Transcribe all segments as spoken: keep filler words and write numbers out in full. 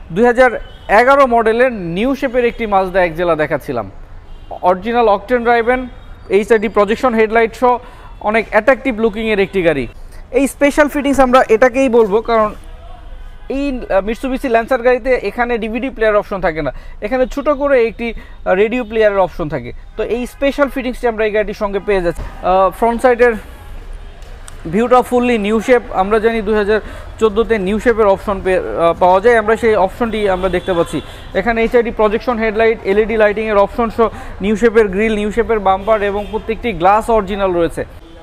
দুই হাজার এগারো মডেলের নিউ শেপের একটি মাজদা এক্সেলা দেখাচ্ছিলাম। Original octane driven, HID projection headlight সহ অনেক অ্যাট্রাকটিভ লুকিংয়ের একটি গাড়ি। এই স্পেশাল ফিটিংস আমরা এটাকেই বলবো, কারণ এই মিৎসুবিশি ল্যান্সার গাড়িতে এখানে ডিভিডি প্লেয়ার অপশন থাকে না, এখানে ছোট করে একটি রেডিও প্লেয়ারের অপশন থাকে। তো এই স্পেশাল ফিটিংসটি আমরা এই গাড়িটির সঙ্গে পেয়ে যাচ্ছি। ফ্রন্ট সাইডের ভিউটা ফুললি নিউ শেপ। আমরা জানি দুই হাজার চোদ্দোতে নিউ শেপের অপশন পাওয়া যায়, আমরা সেই অপশনটি আমরা দেখতে পাচ্ছি। এখানে এইচআইডি প্রজেকশন হেডলাইট, এলইডি লাইটিংয়ের অপশন সহ নিউ শেপের গ্রিল, নিউ শেপের বাম্পার এবং প্রত্যেকটি গ্লাস অরিজিনাল রয়েছে।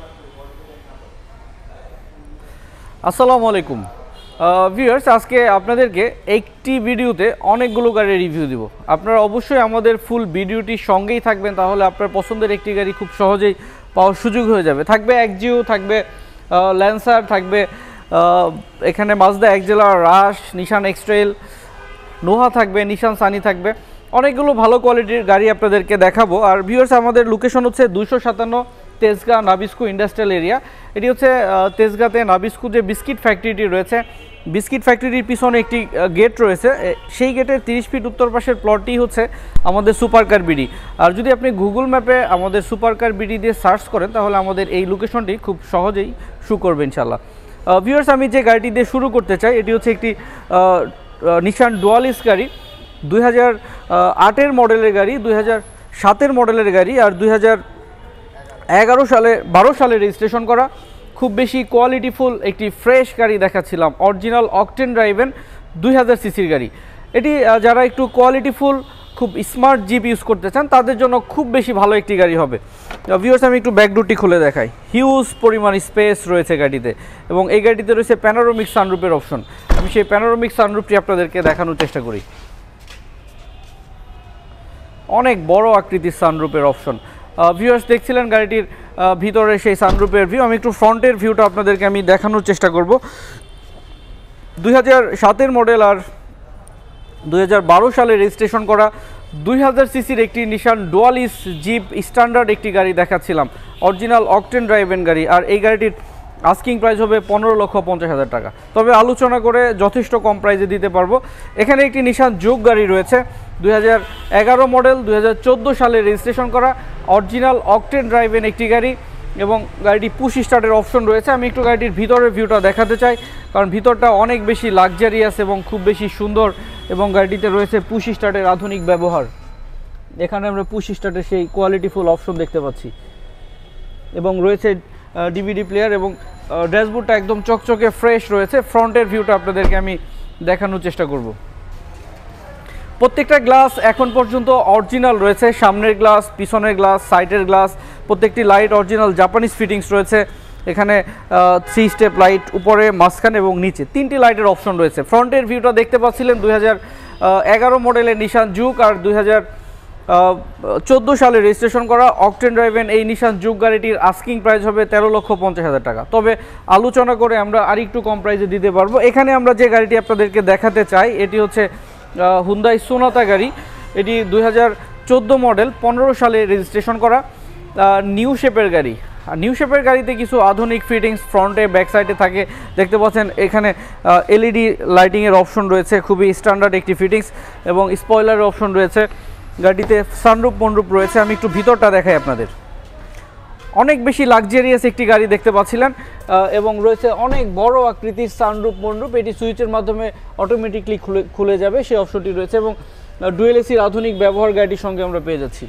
আসসালামু আলাইকুম ভিউয়ার্স, আজকে আপনাদেরকে একটি ভিডিওতে অনেকগুলো গাড়ির রিভিউ দিব। আপনারা অবশ্যই আমাদের ফুল ভিডিওটির সঙ্গেই থাকবেন, তাহলে আপনার পছন্দের একটি গাড়ি খুব সহজেই পাওয়ার সুযোগ হয়ে যাবে। থাকবে এক্সিও, থাকবে ল্যান্সার, থাকবে এখানে Mazda Axela, Rush, Nissan XTrail, Noah থাকবে, নিশান সানি থাকবে, অনেকগুলো ভালো কোয়ালিটির গাড়ি আপনাদেরকে দেখাবো। আর ভিউয়ার্স, আমাদের লোকেশন হচ্ছে দুইশো সাতান্ন তেজগাঁ নাবিস্কু ইন্ডাস্ট্রিয়াল এরিয়া। এটি হচ্ছে তেজগাঁতে নাবিস্কু যে বিস্কিট ফ্যাক্টরিটি রয়েছে, বিস্কিট ফ্যাক্টরির পিছনে একটি গেট রয়েছে, সেই গেটের তিরিশ ফিট উত্তর পাশের প্লটটি হচ্ছে আমাদের সুপার কার বিডি। আর যদি আপনি গুগল ম্যাপে আমাদের সুপার কার বিডি দিয়ে সার্চ করেন, তাহলে আমাদের এই লোকেশনটি খুব সহজেই শো করবে ইনশাল্লাহ। ভিউয়ার্স, আমি যে গাড়িটি দিয়ে শুরু করতে চাই, এটি হচ্ছে একটি নিশান ডুয়ালিস গাড়ি, দুই হাজার আটের মডেলের গাড়ি, দুই হাজার সাতের মডেলের গাড়ি, আর দুই হাজার এগারো সালে বারো সালে রেজিস্ট্রেশন করা। খুব বেশি কোয়ালিটিফুল একটি ফ্রেশ গাড়ি দেখাচ্ছিলাম, অরিজিনাল অকটেন ড্রাইভেন দুই হাজার সিসির গাড়ি। এটি যারা একটু কোয়ালিটিফুল খুব স্মার্ট জিপ ইউজ করতে চান, তাদের জন্য খুব বেশি ভালো একটি গাড়ি হবে। ভিউয়ার্স, আমি একটু ব্যাকডোরটি খুলে দেখাই। হিউজ পরিমাণ স্পেস রয়েছে গাড়িতে, এবং এই গাড়িতে রয়েছে প্যানোরামিক সানরুফের অপশন। আমি সেই প্যানোরামিক সানরুফটি আপনাদেরকে দেখানোর চেষ্টা করি। অনেক বড় আকৃতির সানরুফের অপশন। ভিউয়ার্স, দেখছিলেন গাড়িটির ভিতরে সেই সানরুফের ভিউ। আমি একটু ফ্রন্টের ভিউটা আপনাদেরকে আমি দেখানোর চেষ্টা করব। দুই হাজার সাতের মডেল আর দুই হাজার বারো সালে রেজিস্ট্রেশন করা দুই হাজার সিসির একটি নিশান ডুয়ালিস জিপ স্ট্যান্ডার্ড একটি গাড়ি দেখাচ্ছিলাম, অরিজিনাল অকটেন ড্রাইভেন গাড়ি। আর এই গাড়িটির আস্কিং প্রাইস হবে পনেরো লক্ষ পঞ্চাশ হাজার টাকা, তবে আলোচনা করে যথেষ্ট কম প্রাইসে দিতে পারবো। এখানে একটি নিশান জুক গাড়ি রয়েছে, দুই হাজার এগারো মডেল, দুই হাজার চোদ্দো সালে রেজিস্ট্রেশন করা, অরিজিনাল অকটেন ড্রাইভেন একটি গাড়ি, এবং গাড়িটি পুশ স্টার্টের অপশন রয়েছে। আমি একটু গাড়িটির ভিতরের ভিউটা দেখাতে চাই, কারণ ভিতরটা অনেক বেশি লাক্সারিয়াস এবং খুব বেশি সুন্দর, এবং গাড়িটিতে রয়েছে পুশ স্টার্টের আধুনিক ব্যবহার। এখানে আমরা পুশ স্টার্টের সেই কোয়ালিটিফুল অপশন দেখতে পাচ্ছি, এবং রয়েছে ডিভিডি প্লেয়ার, এবং ড্যাশবোর্ডটা একদম চকচকে ফ্রেশ রয়েছে। ফ্রন্টের ভিউটা আপনাদেরকে আমি দেখানোর চেষ্টা করব। প্রত্যেকটা গ্লাস এখন পর্যন্ত অরিজিনাল রয়েছে, সামনের গ্লাস, পিছনের গ্লাস, সাইডের গ্লাস, প্রত্যেকটি লাইট অরিজিনাল জাপানিজ ফিটিংস রয়েছে। এখানে থ্রি স্টেপ লাইট উপরে, মাঝখানে এবং নিচে তিনটি লাইটের অপশন রয়েছে। ফ্রন্টের ভিউটা দেখতে পাচ্ছিলেন দুই হাজার এগারো মডেলের নিশান জুক, আর দুই হাজার চোদ্দো সালে রেজিস্ট্রেশন করা অকটেন ড্রাইভেন এই নিশান জুক গাড়িটির আস্কিং প্রাইস হবে তেরো লক্ষ পঞ্চাশ হাজার টাকা, তবে আলোচনা করে আমরা আরেকটু কম প্রাইসে দিতে পারবো। এখানে আমরা যে গাড়িটি আপনাদেরকে দেখাতে চাই, এটি হচ্ছে হুন্দাই সোনাতা গাড়ি। এটি দুই হাজার চোদ্দো মডেল, পনেরো সালে রেজিস্ট্রেশন করা নিউ শেপের গাড়ি। আর নিউ শেপের গাড়িতে কিছু আধুনিক ফিটিংস ফ্রন্টে, ব্যাক সাইডে থাকে, দেখতে পাচ্ছেন। এখানে এলইডি লাইটিংয়ের অপশন রয়েছে, খুবই স্ট্যান্ডার্ড একটি ফিটিংস, এবং স্পয়লারের অপশন রয়েছে। গাড়িতে সানরুফ মনরুফ রয়েছে। আমি একটু ভিতরটা দেখাই আপনাদের। অনেক বেশি লাক্সারিয়াস একটি গাড়ি দেখতে পাচ্ছিলেন, এবং রয়েছে অনেক বড় আকৃতির সানরুফ মনরুফ। এটি সুইচের মাধ্যমে অটোমেটিকলি খুলে খুলে যাবে, সেই অপশনটি রয়েছে, এবং ডুয়েল এসির আধুনিক ব্যবহার গাড়িটির সঙ্গে আমরা পেয়ে যাচ্ছি।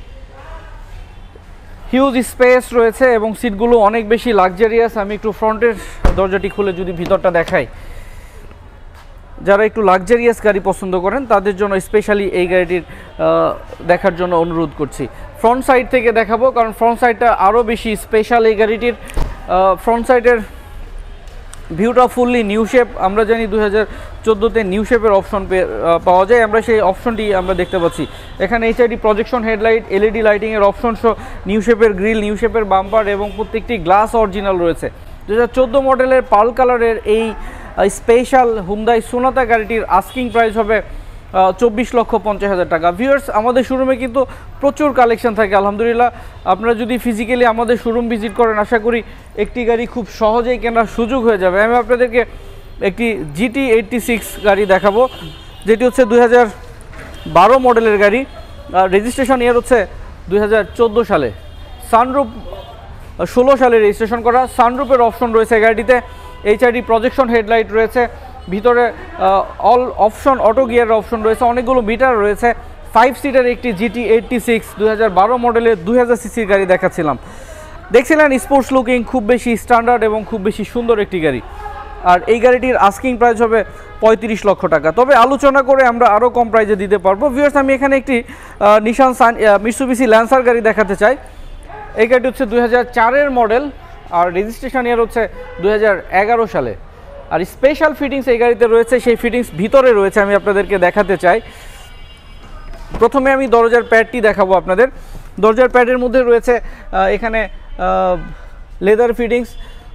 হিউজ স্পেস রয়েছে, এবং সিটগুলো অনেক বেশি লাক্সারিয়াস। আমি একটু ফ্রন্টের দরজাটি খুলে যদি ভিতরটা দেখাই, যারা একটু লাক্সারিয়াস গাড়ি পছন্দ করেন তাদের জন্য স্পেশালি এই গাড়িটির দেখার জন্য অনুরোধ করছি। ফ্রন্ট সাইড থেকে দেখাবো, কারণ ফ্রন্ট সাইডটা আরও বেশি স্পেশাল এই গাড়িটির। ফ্রন্ট সাইডের ভিউটা ফুললি নিউ শেপ। আমরা জানি দুই হাজার চোদ্দোতে নিউ শেপের অপশন পাওয়া যায়, আমরা সেই অপশনটি আমরা দেখতে পাচ্ছি। এখানে এইচআইডি প্রজেকশন হেডলাইট, এলইডি লাইটিংয়ের অপশন সহ নিউ শেপের গ্রিল, নিউ শেপের বাম্পার, এবং প্রত্যেকটি গ্লাস অরিজিনাল রয়েছে। দু হাজার চোদ্দো মডেলের পার্ল কালারের এই স্পেশাল হুন্দাই সোনাতা গাড়িটির আস্কিং প্রাইস হবে চব্বিশ লক্ষ পঞ্চাশ হাজার টাকা। ভিউয়ার্স, আমাদের শোরুমে কিন্তু প্রচুর কালেকশন থাকে আলহামদুলিল্লাহ। আপনারা যদি ফিজিক্যালি আমাদের শোরুম ভিজিট করেন, আশা করি একটি গাড়ি খুব সহজেই কেনার সুযোগ হয়ে যাবে। আমি আপনাদেরকে একটি জিটি এইটটি সিক্স গাড়ি দেখাবো। যেটি হচ্ছে দুই হাজার বারো মডেলের গাড়ি, আর রেজিস্ট্রেশন ইয়ার হচ্ছে দুই হাজার চোদ্দো সালে। সানরুফ ষোলো সালে রেজিস্ট্রেশন করা, সানরুফের অপশন রয়েছে গাড়িটিতে, এইচআইডি প্রজেকশন হেডলাইট রয়েছে, ভিতরে অল অপশন অটো গিয়ারের অপশন রয়েছে, অনেকগুলো মিটার রয়েছে। ফাইভ সিটার একটি জিটি এইটটি সিক্স দুই হাজার বারো মডেলের দুই হাজার সিসির গাড়ি দেখাচ্ছিলাম। দেখছিলেন স্পোর্টস লুকিং, খুব বেশি স্ট্যান্ডার্ড এবং খুব বেশি সুন্দর একটি গাড়ি। আর এই গাড়িটির আস্কিং প্রাইস হবে পঁয়ত্রিশ লক্ষ টাকা, তবে আলোচনা করে আমরা আরও কম প্রাইসে দিতে পারবো। ভিউয়ার্স, আমি এখানে একটি নিশান সান মিৎসুবিশি ল্যান্সার গাড়ি দেখাতে চাই। এই গাড়িটি হচ্ছে দুই হাজার চারের মডেল, আর রেজিস্ট্রেশন ইয়ার হচ্ছে দুই হাজার এগারো সালে। আর স্পেশাল ফিটিংস এই গাড়িতে রয়েছে, সেই ফিটিংস ভিতরে রয়েছে, আমি আপনাদেরকে দেখাতে চাই। প্রথমে আমি দরজার প্যাডটি দেখাবো আপনাদের। দরজার প্যাডের মধ্যে রয়েছে এখানে লেদার ফিটিংস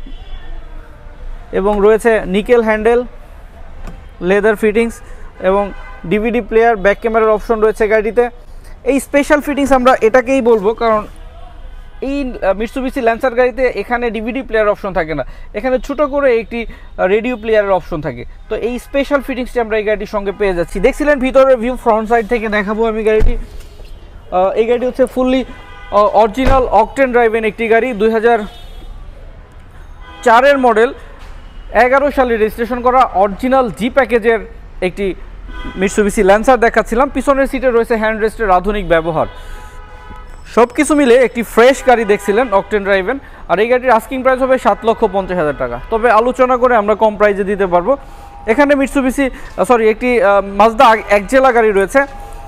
এবং রয়েছে নিকেল হ্যান্ডেল, লেদার ফিটিংস এবং ডিভিডি প্লেয়ার, ব্যাক ক্যামেরার অপশন রয়েছে গাড়িতে। এই স্পেশাল ফিটিংস আমরা এটাকেই বলবো, কারণ এই মিৎসুবিশি ল্যান্সার গাড়িতে এখানে ডিভিডি প্লেয়ার অপশন থাকে না, এখানে ছোটো করে একটি রেডিও প্লেয়ারের অপশন থাকে। তো এই স্পেশাল ফিটিংসটি আমরা এই গাড়িটির সঙ্গে পেয়ে যাচ্ছি। দেখছিলেন ভিতরের ভিউ, ফ্রন্ট সাইড থেকে দেখাবো আমি গাড়িটি। এই গাড়িটি হচ্ছে ফুললি অরিজিনাল অকটেন ড্রাইভেন একটি গাড়ি, দুই হাজার চারের মডেল, এগারো সালে রেজিস্ট্রেশন করা, অরিজিনাল জি প্যাকেজের একটি মিৎসুবিশি ল্যান্সার দেখাচ্ছিলাম। পিছনের সিটে রয়েছে হ্যান্ড রেস্টের আধুনিক ব্যবহার, সব কিছু মিলে একটি ফ্রেশ গাড়ি দেখছিলেন অকটেন ড্রাইভেন। আর এই গাড়ির আস্কিং প্রাইস হবে সাত লক্ষ পঞ্চাশ হাজার টাকা, তবে আলোচনা করে আমরা কম প্রাইসে দিতে পারবো। এখানে মিৎসুবিশি সরি একটি মাজদা অ্যাক্সেলা গাড়ি রয়েছে।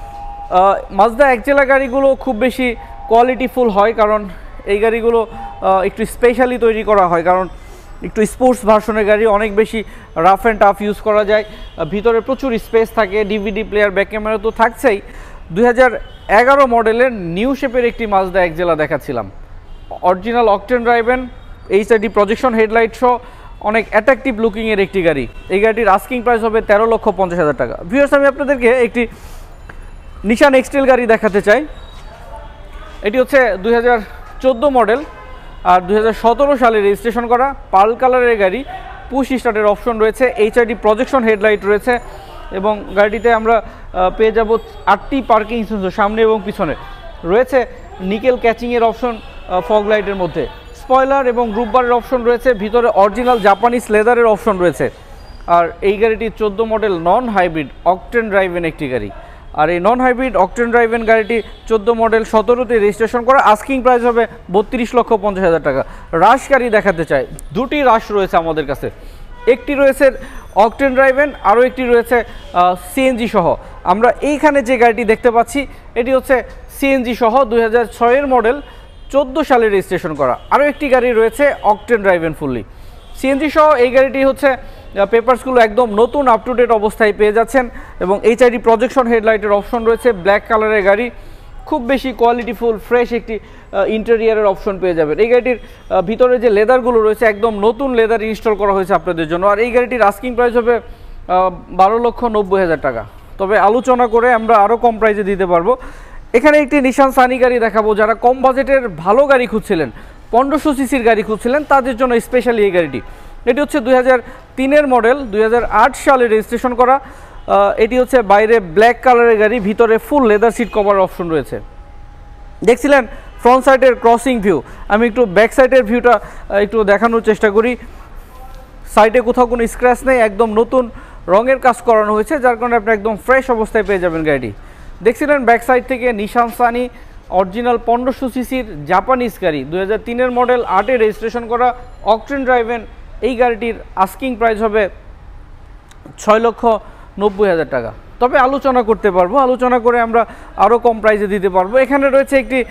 মাজদা অ্যাক্সেলা গাড়িগুলো খুব বেশি কোয়ালিটিফুল হয়, কারণ এই গাড়িগুলো একটু স্পেশালি তৈরি করা হয়, কারণ একটু স্পোর্টস ভার্সনের গাড়ি, অনেক বেশি রাফ অ্যান্ড টাফ ইউজ করা যায়, ভিতরে প্রচুর স্পেস থাকে, ডিভিডি প্লেয়ার, ব্যাক ক্যামেরা তো থাকছেই। দুই হাজার এগারো মডেলের নিউ শেপের একটি মাজদা অ্যাক্সেলা দেখাচ্ছিলাম, original octane driven, HID projection headlight সহ অনেক অ্যাট্রাকটিভ লুকিংয়ের একটি গাড়ি। এই গাড়িটির আস্কিং প্রাইস হবে তেরো লক্ষ পঞ্চাশ হাজার টাকা। ভিউয়ার্স, আমি আপনাদেরকে একটি নিশান এক্সট্রেল গাড়ি দেখাতে চাই। এটি হচ্ছে দুই হাজার চোদ্দো মডেল, আর দুই হাজার সতেরো সালে রেজিস্ট্রেশন করা, পার্ল কালারের গাড়ি, পুশ স্টার্টের অপশন রয়েছে, এইচআইডি প্রজেকশন হেডলাইট রয়েছে এবং গাড়িটিতে আমরা পেয়ে যাব আটটি পার্কিং সেন্সর সামনে এবং পিছনে রয়েছে, নিকেল ক্যাচিংয়ের অপশন ফগ লাইটের মধ্যে, স্পয়লার এবং রুফবারের অপশন রয়েছে, ভিতরে অরিজিনাল জাপানিজ লেদারের অপশন রয়েছে। আর এই গাড়িটি চোদ্দো model non hybrid octane driven একটি গাড়ি। আর এই নন হাইব্রিড অকটেন ড্রাইভেন গাড়িটি চোদ্দো মডেল সতেরোতে রেজিস্ট্রেশন করা, আস্কিং প্রাইস হবে বত্রিশ লক্ষ পঞ্চাশ হাজার টাকা। রাশ গাড়ি দেখাতে চাই, দুটি রাশ রয়েছে আমাদের কাছে, একটি রয়েছে অকটেন ড্রাইভেন, আরও একটি রয়েছে সিএনজি সহ। আমরা এইখানে যে গাড়িটি দেখতে পাচ্ছি এটি হচ্ছে সিএনজি সহ, দুই হাজার ছয়ের মডেল, চোদ্দো সালে রেজিস্ট্রেশন করা। আরও একটি গাড়ি রয়েছে অকটেন ড্রাইভেন ফুললি সিএনজি সহ। এই গাড়িটি হচ্ছে পেপারসগুলো একদম নতুন আপ টু ডেট অবস্থায় পেয়ে যাচ্ছেন এবং এইচআইডি প্রজেকশন হেডলাইটের অপশন রয়েছে, ব্ল্যাক কালারের গাড়ি, খুব বেশি কোয়ালিটিফুল ফ্রেশ একটি ইন্টেরিয়ারের অপশন পেয়ে যাবেন। এই গাড়িটির ভিতরে যে লেদারগুলো রয়েছে একদম নতুন লেদার ইনস্টল করা হয়েছে আপনাদের জন্য। আর এই গাড়িটির আস্কিং প্রাইস হবে বারো লক্ষ নব্বই হাজার টাকা, তবে আলোচনা করে আমরা আরও কম প্রাইসে দিতে পারবো। এখানে একটি নিশান সানি গাড়ি দেখাবো, যারা কম বাজেটের ভালো গাড়ি খুঁজছিলেন, পনেরোশো সিসির গাড়ি খুঁজছিলেন, তাদের জন্য স্পেশালি এই গাড়িটি। এটি হচ্ছে দুই হাজার তিনের মডেল, দুই হাজার আট সালে রেজিস্ট্রেশন করা। এটি হচ্ছে বাইরে ব্ল্যাক কালারের গাড়ি, ভিতরে full leather seat cover option রয়েছে। দেখছিলেন ফ্রন্ট সাইডের ক্রসিং ভিউ, আমি একটু ব্যাক সাইডের ভিউটা একটু দেখানোর চেষ্টা করি। সাইডে কোথাও কোনো স্ক্র্যাচ নেই, একদম নতুন রঙের কাজ করানো হয়েছে, যার কারণে আপনি একদম ফ্রেশ অবস্থায় পেয়ে যাবেন গাড়িটি। দেখছিলেন ব্যাক সাইড থেকে নিশান সানি অরিজিনাল পনেরোশো সিসির জাপানিজ গাড়ি, দুই হাজার তিনের মডেল, আটে রেজিস্ট্রেশন করা, অকটেন ড্রাইভেন। এই গাড়িটির আস্কিং প্রাইস হবে ছয় লক্ষ নব্বই হাজার টাকা, তবে আলোচনা করতে পারবো, আলোচনা করে আমরা আরও কম প্রাইসে দিতে পারবো। এখানে রয়েছে একটি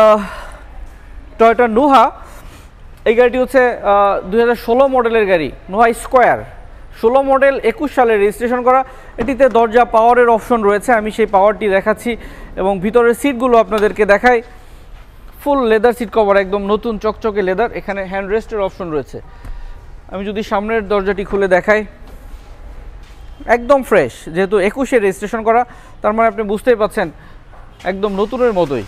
টয়োটা নোহা, এই গাড়িটি হচ্ছে দুই হাজার ষোলো মডেলের গাড়ি, নোহা স্কোয়ার, ষোলো মডেল, একুশ সালে রেজিস্ট্রেশন করা। এটিতে দরজা পাওয়ারের অপশন রয়েছে, আমি সেই পাওয়ারটি দেখাচ্ছি এবং ভিতরের সিটগুলো আপনাদেরকে দেখাই, ফুল লেদার সিট কভার, একদম নতুন চকচকে লেদার। এখানে হ্যান্ড রেস্টের অপশন রয়েছে। আমি যদি সামনের দরজাটি খুলে দেখাই, একদম ফ্রেশ, যেহেতু একুশে রেজিস্ট্রেশন করা, তার মানে আপনি বুঝতেই পাচ্ছেন একদম নতুনের মতোই,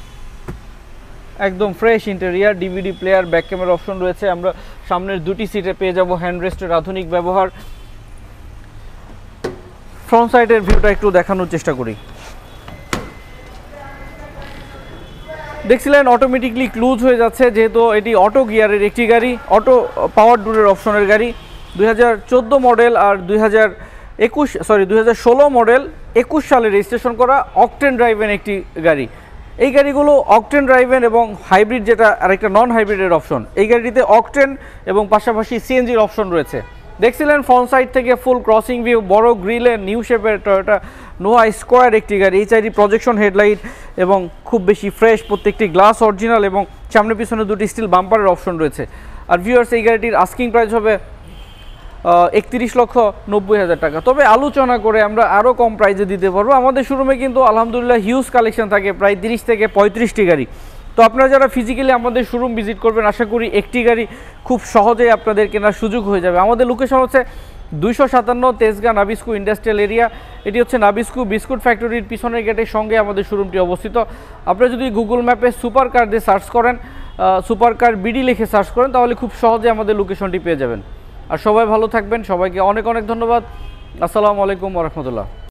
একদম fresh interior, DVD player, back camera option রয়েছে। আমরা সামনের দুটি সিটে পেয়ে যাব হ্যান্ড রেস্টের আধুনিক ব্যবহার, ফ্রন্ট সাইডের ভিউটা একটু দেখানোর চেষ্টা করি। দেখছিলেন অটোমেটিকলি ক্লোজ হয়ে যাচ্ছে, যেহেতু এটি অটো গিয়ারের একটি গাড়ি, অটো পাওয়ার ডোরের অপশনের গাড়ি। দুই হাজার চোদ্দো মডেল আর দুই হাজার একুশ সরি দুই হাজার ষোলো মডেল একুশ সালে রেজিস্ট্রেশন করা অকটেন ড্রাইভেন একটি গাড়ি। এই গাড়িগুলো অকটেন ড্রাইভেন এবং হাইব্রিড, যেটা আরেকটা নন হাইব্রিডের অপশন, এই গাড়িটিতে অকটেন এবং পাশাপাশি সিএনজির অপশন রয়েছে। দেখছিলেন ফ্রন্ট সাইড থেকে ফুল ক্রসিং ভিউ, বড় গ্রিলে নিউ শেপের টয়োটা নোয়া স্কোয়ার একটি গাড়ি। এইচআইডি প্রজেকশন হেডলাইট এবং খুব বেশি ফ্রেশ, প্রত্যেকটি গ্লাস অরিজিনাল এবং সামনে পিছনে দুটি স্টিল বাম্পারের অপশন রয়েছে। আর ভিউয়ার্স, এই গাড়িটির আস্কিং প্রাইস হবে একত্রিশ লক্ষ নব্বই হাজার টাকা। তবে আলোচনা করে আমরা আরও কম প্রাইসে দিতে পারবো। আমাদের শোরুমে কিন্তু আলহামদুলিল্লাহ হিউজ কালেকশন থাকে, প্রায় তিরিশ থেকে পঁয়ত্রিশটি গাড়ি। তো আপনারা যারা ফিজিক্যালি আমাদের শোরুম ভিজিট করবেন, আশা করি একটি গাড়ি খুব সহজেই আপনাদের কেনার সুযোগ হয়ে যাবে। আমাদের লোকেশন হচ্ছে দুইশো সাতান্ন তেজগাঁ নাবিস্কু ইন্ডাস্ট্রিয়াল এরিয়া। এটি হচ্ছে নাবিস্কু বিস্কুট ফ্যাক্টরির পিছনের গেটের সঙ্গে আমাদের শোরুমটি অবস্থিত। আপনারা যদি গুগল ম্যাপে সুপার কার দিয়ে সার্চ করেন, সুপার কার বিডি লিখে সার্চ করেন, তাহলে খুব সহজে আমাদের লোকেশনটি পেয়ে যাবেন। আর সবাই ভালো থাকবেন, সবাইকে অনেক অনেক ধন্যবাদ। আসসালামু আলাইকুম ওয়া রাহমাতুল্লাহ।